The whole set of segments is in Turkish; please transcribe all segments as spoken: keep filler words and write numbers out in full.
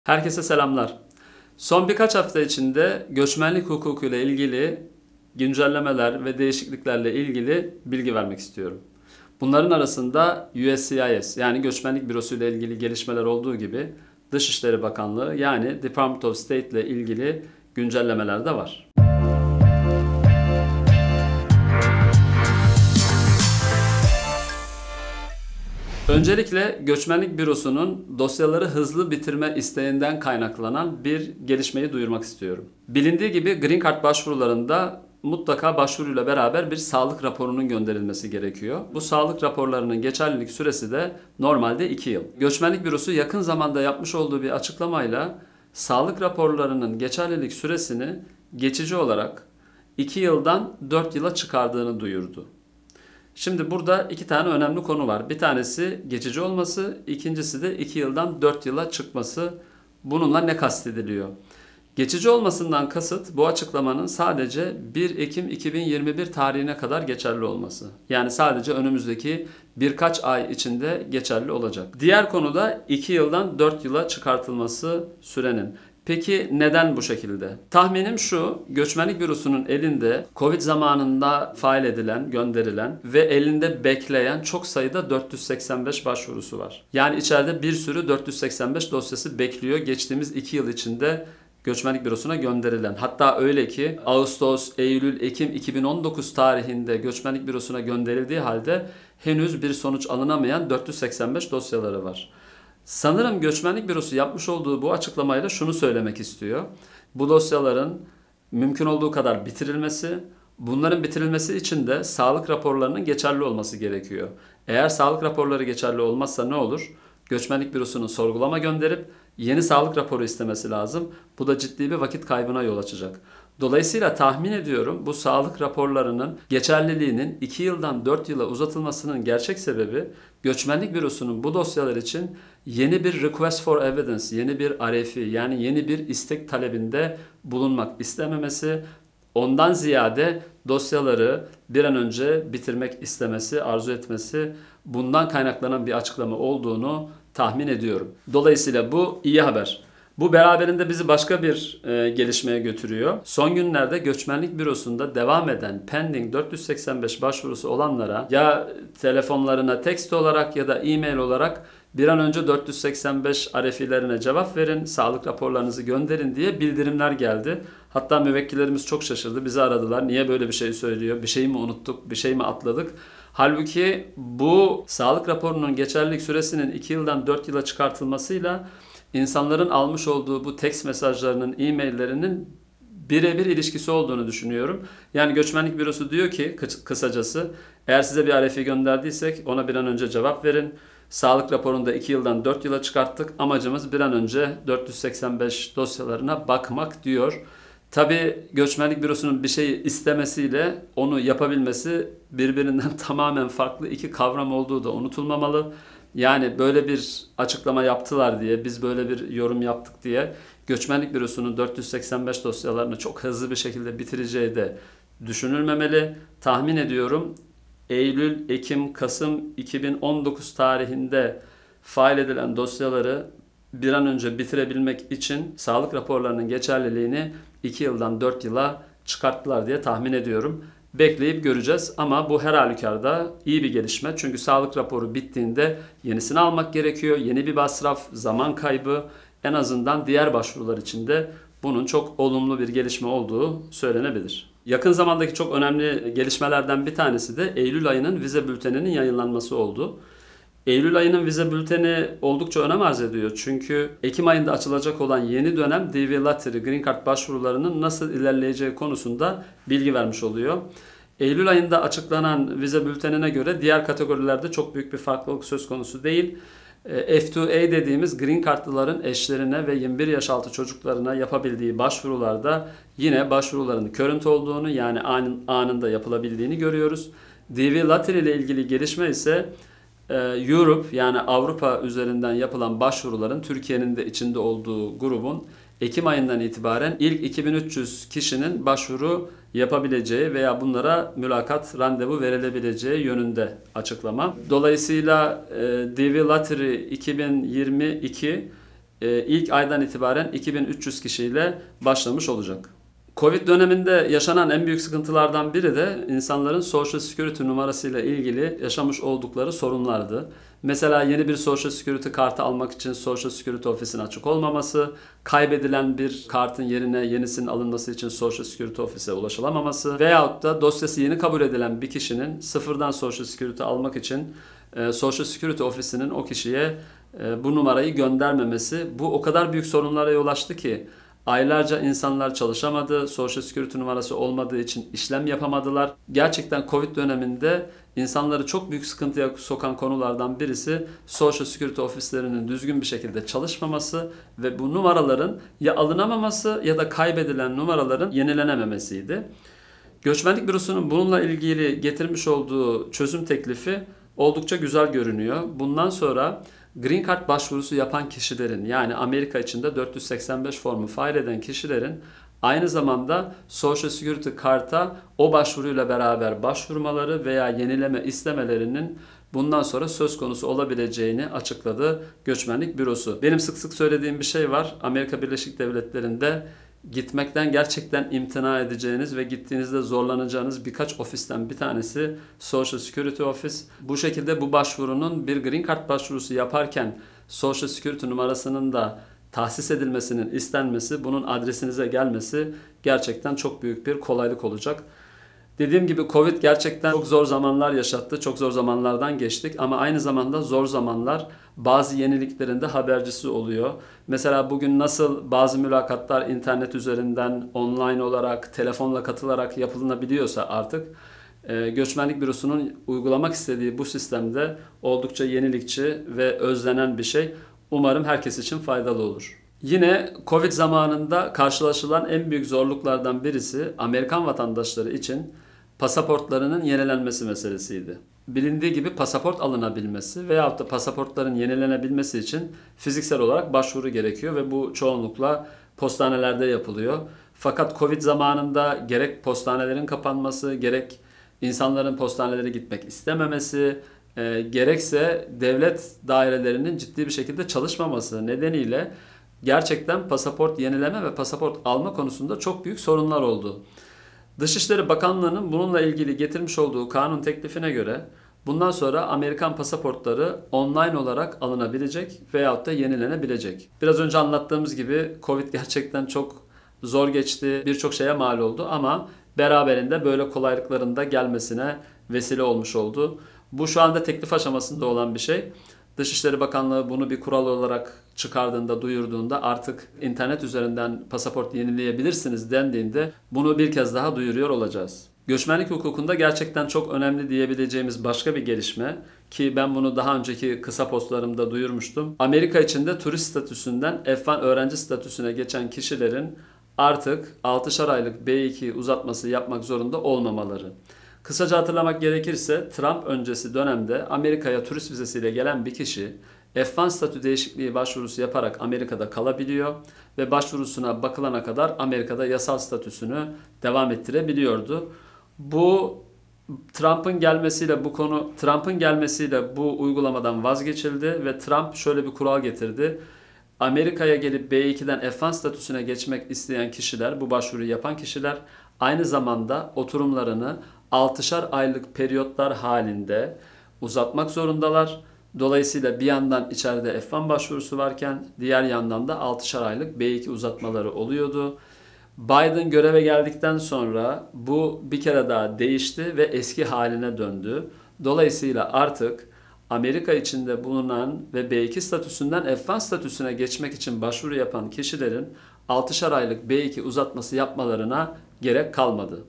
Herkese selamlar. Son birkaç hafta içinde göçmenlik hukuku ile ilgili güncellemeler ve değişikliklerle ilgili bilgi vermek istiyorum. Bunların arasında U S C I S yani Göçmenlik Bürosu ile ilgili gelişmeler olduğu gibi Dışişleri Bakanlığı yani Department of State ile ilgili güncellemeler de var. Öncelikle Göçmenlik Bürosu'nun dosyaları hızlı bitirme isteğinden kaynaklanan bir gelişmeyi duyurmak istiyorum. Bilindiği gibi Green Card başvurularında mutlaka başvuruyla beraber bir sağlık raporunun gönderilmesi gerekiyor. Bu sağlık raporlarının geçerlilik süresi de normalde iki yıl. Göçmenlik Bürosu yakın zamanda yapmış olduğu bir açıklamayla sağlık raporlarının geçerlilik süresini geçici olarak iki yıldan dört yıla çıkardığını duyurdu. Şimdi burada iki tane önemli konu var. Bir tanesi geçici olması, ikincisi de iki yıldan dört yıla çıkması. Bununla ne kastediliyor? Geçici olmasından kasıt bu açıklamanın sadece bir Ekim iki bin yirmi bir tarihine kadar geçerli olması. Yani sadece önümüzdeki birkaç ay içinde geçerli olacak. Diğer konu da iki yıldan dört yıla çıkartılması sürenin. Peki neden bu şekilde? Tahminim şu, Göçmenlik Bürosu'nun elinde Covid zamanında fail edilen, gönderilen ve elinde bekleyen çok sayıda dört yüz seksen beş başvurusu var. Yani içeride bir sürü dört yüz seksen beş dosyası bekliyor geçtiğimiz iki yıl içinde Göçmenlik Bürosu'na gönderilen. Hatta öyle ki Ağustos, Eylül, Ekim iki bin on dokuz tarihinde Göçmenlik Bürosu'na gönderildiği halde henüz bir sonuç alınamayan dört yüz seksen beş dosyaları var. Sanırım Göçmenlik Bürosu yapmış olduğu bu açıklamayla şunu söylemek istiyor. Bu dosyaların mümkün olduğu kadar bitirilmesi, bunların bitirilmesi için de sağlık raporlarının geçerli olması gerekiyor. Eğer sağlık raporları geçerli olmazsa ne olur? Göçmenlik Bürosu'nun sorgulama gönderip yeni sağlık raporu istemesi lazım. Bu da ciddi bir vakit kaybına yol açacak. Dolayısıyla tahmin ediyorum bu sağlık raporlarının geçerliliğinin iki yıldan dört yıla uzatılmasının gerçek sebebi Göçmenlik Bürosu'nun bu dosyalar için yeni bir request for evidence, yeni bir R F I yani yeni bir istek talebinde bulunmak istememesi, ondan ziyade dosyaları bir an önce bitirmek istemesi, arzu etmesi, bundan kaynaklanan bir açıklama olduğunu tahmin ediyorum. Dolayısıyla bu iyi haber. Bu beraberinde bizi başka bir e, gelişmeye götürüyor. Son günlerde Göçmenlik Bürosu'nda devam eden pending dört yüz seksen beş başvurusu olanlara ya telefonlarına text olarak ya da e-mail olarak bir an önce dört yüz seksen beş R F I'lerine cevap verin, sağlık raporlarınızı gönderin diye bildirimler geldi. Hatta müvekkillerimiz çok şaşırdı, bizi aradılar. Niye böyle bir şey söylüyor, bir şey mi unuttuk, bir şey mi atladık? Halbuki bu sağlık raporunun geçerlilik süresinin iki yıldan dört yıla çıkartılmasıyla İnsanların almış olduğu bu text mesajlarının, e-maillerinin birebir ilişkisi olduğunu düşünüyorum. Yani Göçmenlik Bürosu diyor ki kısacası eğer size bir R F I gönderdiysek ona bir an önce cevap verin. Sağlık raporunu da iki yıldan dört yıla çıkarttık. Amacımız bir an önce dört yüz seksen beş dosyalarına bakmak diyor. Tabii Göçmenlik Bürosu'nun bir şeyi istemesiyle onu yapabilmesi birbirinden tamamen farklı iki kavram olduğu da unutulmamalı. Yani böyle bir açıklama yaptılar diye, biz böyle bir yorum yaptık diye Göçmenlik Bürosu'nun dört yüz seksen beş dosyalarını çok hızlı bir şekilde bitireceği de düşünülmemeli. Tahmin ediyorum Eylül, Ekim, Kasım iki bin on dokuz tarihinde fail edilen dosyaları bir an önce bitirebilmek için sağlık raporlarının geçerliliğini iki yıldan dört yıla çıkarttılar diye tahmin ediyorum. Bekleyip göreceğiz ama bu her halükarda iyi bir gelişme. Çünkü sağlık raporu bittiğinde yenisini almak gerekiyor. Yeni bir masraf, zaman kaybı, en azından diğer başvurular için de bunun çok olumlu bir gelişme olduğu söylenebilir. Yakın zamandaki çok önemli gelişmelerden bir tanesi de Eylül ayının vize bülteninin yayınlanması oldu. Eylül ayının vize bülteni oldukça önem arz ediyor. Çünkü Ekim ayında açılacak olan yeni dönem D V Lottery, Green Card başvurularının nasıl ilerleyeceği konusunda bilgi vermiş oluyor. Eylül ayında açıklanan vize bültenine göre diğer kategorilerde çok büyük bir farklılık söz konusu değil. F iki A dediğimiz Green Card'lıların eşlerine ve yirmi bir yaş altı çocuklarına yapabildiği başvurularda yine başvuruların current olduğunu yani anında yapılabildiğini görüyoruz. D V Lottery ile ilgili gelişme ise Europe yani Avrupa üzerinden yapılan başvuruların Türkiye'nin de içinde olduğu grubun Ekim ayından itibaren ilk iki bin üç yüz kişinin başvuru yapabileceği veya bunlara mülakat, randevu verilebileceği yönünde açıklama. Dolayısıyla D V Lottery iki bin yirmi iki e, ilk aydan itibaren iki bin üç yüz kişiyle başlamış olacak. Covid döneminde yaşanan en büyük sıkıntılardan biri de insanların Social Security numarasıyla ilgili yaşamış oldukları sorunlardı. Mesela yeni bir Social Security kartı almak için Social Security ofisin açık olmaması, kaybedilen bir kartın yerine yenisinin alınması için Social Security ofise ulaşılamaması veyahut da dosyası yeni kabul edilen bir kişinin sıfırdan Social Security almak için e, Social Security ofisinin o kişiye e, bu numarayı göndermemesi. Bu o kadar büyük sorunlara yol açtı ki aylarca insanlar çalışamadı, Social Security numarası olmadığı için işlem yapamadılar. Gerçekten Covid döneminde insanları çok büyük sıkıntıya sokan konulardan birisi Social Security ofislerinin düzgün bir şekilde çalışmaması ve bu numaraların ya alınamaması ya da kaybedilen numaraların yenilenememesiydi. Göçmenlik Bürosu'nun bununla ilgili getirmiş olduğu çözüm teklifi oldukça güzel görünüyor. Bundan sonra Green Card başvurusu yapan kişilerin, yani Amerika içinde dört yüz seksen beş formu fail eden kişilerin aynı zamanda Social Security karta o başvuruyla beraber başvurmaları veya yenileme istemelerinin bundan sonra söz konusu olabileceğini açıkladı Göçmenlik Bürosu. Benim sık sık söylediğim bir şey var. Amerika Birleşik Devletleri'nde gitmekten gerçekten imtina edeceğiniz ve gittiğinizde zorlanacağınız birkaç ofisten bir tanesi Social Security Office. Bu şekilde bu başvurunun bir Green Card başvurusu yaparken Social Security numarasının da tahsis edilmesinin istenmesi, bunun adresinize gelmesi gerçekten çok büyük bir kolaylık olacak. Dediğim gibi Covid gerçekten çok zor zamanlar yaşattı. Çok zor zamanlardan geçtik ama aynı zamanda zor zamanlar bazı yeniliklerin de habercisi oluyor. Mesela bugün nasıl bazı mülakatlar internet üzerinden, online olarak, telefonla katılarak yapılabiliyorsa artık e, Göçmenlik Bürosu'nun uygulamak istediği bu sistemde oldukça yenilikçi ve özlenen bir şey. Umarım herkes için faydalı olur. Yine Covid zamanında karşılaşılan en büyük zorluklardan birisi Amerikan vatandaşları için pasaportlarının yenilenmesi meselesiydi. Bilindiği gibi pasaport alınabilmesi veyahut da pasaportların yenilenebilmesi için fiziksel olarak başvuru gerekiyor ve bu çoğunlukla postanelerde yapılıyor. Fakat Covid zamanında gerek postanelerin kapanması, gerek insanların postanelere gitmek istememesi, e, gerekse devlet dairelerinin ciddi bir şekilde çalışmaması nedeniyle gerçekten pasaport yenileme ve pasaport alma konusunda çok büyük sorunlar oldu. Dışişleri Bakanlığı'nın bununla ilgili getirmiş olduğu kanun teklifine göre bundan sonra Amerikan pasaportları online olarak alınabilecek veyahut da yenilenebilecek. Biraz önce anlattığımız gibi Covid gerçekten çok zor geçti, birçok şeye mal oldu ama beraberinde böyle kolaylıkların da gelmesine vesile olmuş oldu. Bu şu anda teklif aşamasında olan bir şey. Dışişleri Bakanlığı bunu bir kural olarak çıkardığında, duyurduğunda artık internet üzerinden pasaport yenileyebilirsiniz dendiğinde bunu bir kez daha duyuruyor olacağız. Göçmenlik hukukunda gerçekten çok önemli diyebileceğimiz başka bir gelişme ki ben bunu daha önceki kısa postlarımda duyurmuştum. Amerika içinde turist statüsünden F bir öğrenci statüsüne geçen kişilerin artık altışar aylık B iki uzatması yapmak zorunda olmamaları. Kısaca hatırlamak gerekirse Trump öncesi dönemde Amerika'ya turist vizesiyle gelen bir kişi F bir statü değişikliği başvurusu yaparak Amerika'da kalabiliyor ve başvurusuna bakılana kadar Amerika'da yasal statüsünü devam ettirebiliyordu. Bu Trump'ın gelmesiyle bu konu Trump'ın gelmesiyle bu uygulamadan vazgeçildi ve Trump şöyle bir kural getirdi. Amerika'ya gelip B iki'den F bir statüsüne geçmek isteyen kişiler, bu başvuruyu yapan kişiler aynı zamanda oturumlarını altışar aylık periyotlar halinde uzatmak zorundalar. Dolayısıyla bir yandan içeride F bir başvurusu varken diğer yandan da altışar aylık B iki uzatmaları oluyordu. Biden göreve geldikten sonra bu bir kere daha değişti ve eski haline döndü. Dolayısıyla artık Amerika içinde bulunan ve B iki statüsünden F bir statüsüne geçmek için başvuru yapan kişilerin altışar aylık B iki uzatması yapmalarına gerek kalmadı.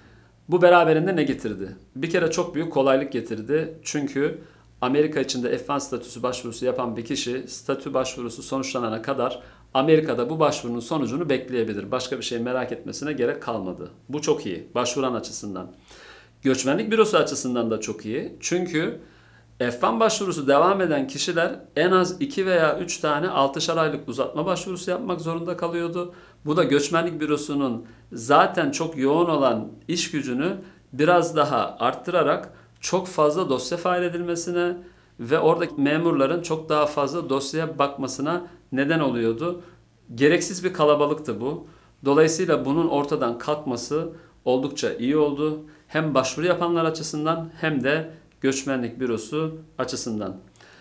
Bu beraberinde ne getirdi? Bir kere çok büyük kolaylık getirdi. Çünkü Amerika içinde F bir statüsü başvurusu yapan bir kişi statü başvurusu sonuçlanana kadar Amerika'da bu başvurunun sonucunu bekleyebilir. Başka bir şey merak etmesine gerek kalmadı. Bu çok iyi başvuran açısından. Göçmenlik Bürosu açısından da çok iyi. Çünkü F bir başvurusu devam eden kişiler en az iki veya üç tane altışar aylık uzatma başvurusu yapmak zorunda kalıyordu. Bu da Göçmenlik Bürosu'nun zaten çok yoğun olan iş gücünü biraz daha arttırarak çok fazla dosya fail edilmesine ve oradaki memurların çok daha fazla dosyaya bakmasına Neden oluyordu? Gereksiz bir kalabalıktı bu. Dolayısıyla bunun ortadan kalkması oldukça iyi oldu. Hem başvuru yapanlar açısından hem de göçmenlik bürosu açısından.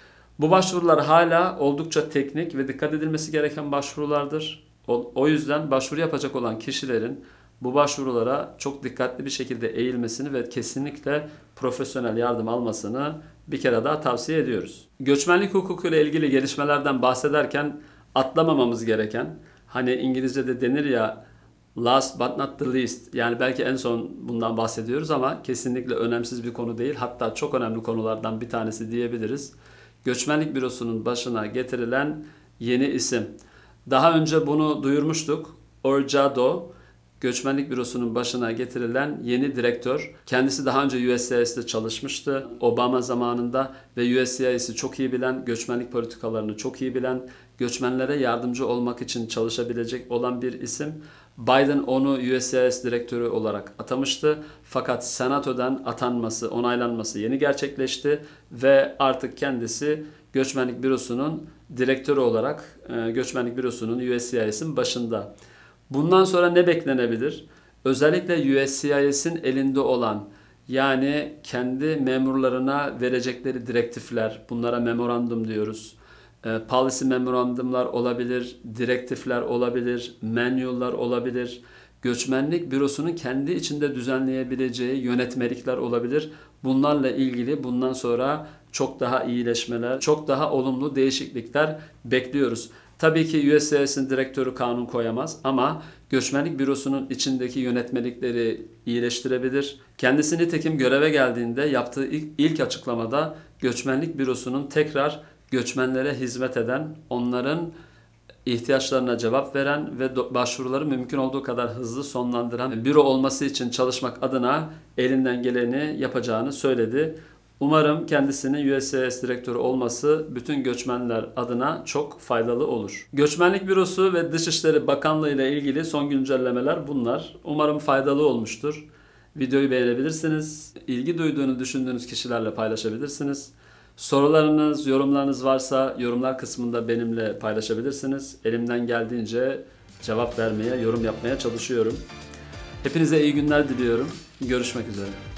Bu başvurular hala oldukça teknik ve dikkat edilmesi gereken başvurulardır. O, o yüzden başvuru yapacak olan kişilerin bu başvurulara çok dikkatli bir şekilde eğilmesini ve kesinlikle profesyonel yardım almasını bir kere daha tavsiye ediyoruz. Göçmenlik hukuku ile ilgili gelişmelerden bahsederken atlamamamız gereken, hani İngilizce'de denir ya, last but not the least, yani belki en son bundan bahsediyoruz ama kesinlikle önemsiz bir konu değil. Hatta çok önemli konulardan bir tanesi diyebiliriz. Göçmenlik bürosunun başına getirilen yeni isim. Daha önce bunu duyurmuştuk. Orjado, Göçmenlik bürosunun başına getirilen yeni direktör. Kendisi daha önce U S C I S'te çalışmıştı Obama zamanında ve U S C I S'i çok iyi bilen, göçmenlik politikalarını çok iyi bilen, göçmenlere yardımcı olmak için çalışabilecek olan bir isim. Biden onu U S C I S direktörü olarak atamıştı. Fakat senatodan atanması, onaylanması yeni gerçekleşti ve artık kendisi Göçmenlik bürosunun direktörü olarak Göçmenlik bürosunun U S C I S'in başında. Bundan sonra ne beklenebilir? Özellikle U S C I S'in elinde olan, yani kendi memurlarına verecekleri direktifler, bunlara memorandum diyoruz. E, policy memorandumlar olabilir, direktifler olabilir, manual'lar olabilir. Göçmenlik bürosunun kendi içinde düzenleyebileceği yönetmelikler olabilir. Bunlarla ilgili bundan sonra çok daha iyileşmeler, çok daha olumlu değişiklikler bekliyoruz. Tabii ki U S C I S'in direktörü kanun koyamaz ama Göçmenlik bürosunun içindeki yönetmelikleri iyileştirebilir. Kendisi nitekim göreve geldiğinde yaptığı ilk, ilk açıklamada Göçmenlik bürosunun tekrar göçmenlere hizmet eden, onların ihtiyaçlarına cevap veren ve başvuruları mümkün olduğu kadar hızlı sonlandıran büro olması için çalışmak adına elinden geleni yapacağını söyledi. Umarım kendisinin U S C I S direktörü olması bütün göçmenler adına çok faydalı olur. Göçmenlik Bürosu ve Dışişleri Bakanlığı ile ilgili son güncellemeler bunlar. Umarım faydalı olmuştur. Videoyu beğenebilirsiniz. İlgi duyduğunu düşündüğünüz kişilerle paylaşabilirsiniz. Sorularınız, yorumlarınız varsa yorumlar kısmında benimle paylaşabilirsiniz. Elimden geldiğince cevap vermeye, yorum yapmaya çalışıyorum. Hepinize iyi günler diliyorum. Görüşmek üzere.